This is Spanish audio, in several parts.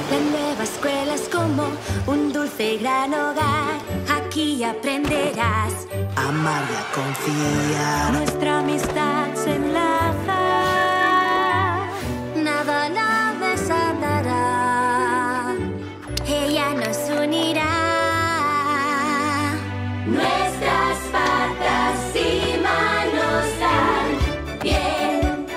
La nueva escuela es como un dulce y gran hogar. Aquí aprenderás a amar y a confiar. Nuestra amistad se enlaza, nada la desatará. Ella nos unirá. Nuestras patas y manos dan bien.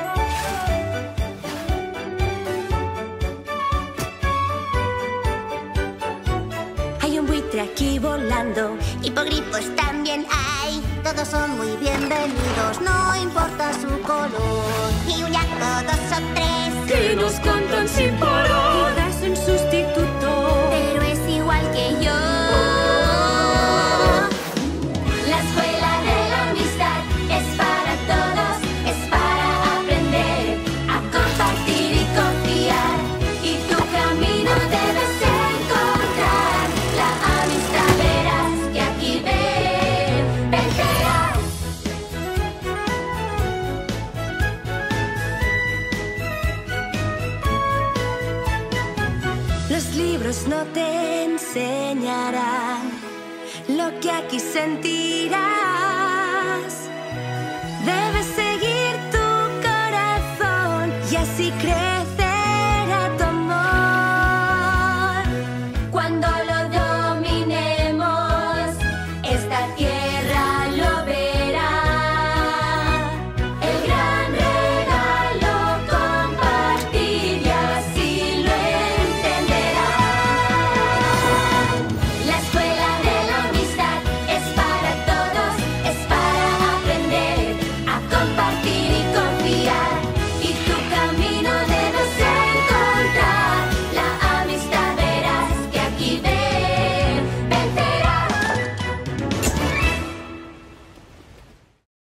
Hay un buitre aquí volando, hipogrifos también hay. Todos son muy bienvenidos, no importa su color. Y un yaco, dos o tres que nos cantan sin parar. Quizás un sustituto, pero es igual que yo. La escuela de la amistad es para todos, es para aprender a compartir y confiar. Y tu camino debes encontrar. La amistad verás que aquí vencerás. Los libros no te enseñarán lo que aquí sentirás. Debes seguir tu corazón y así creer.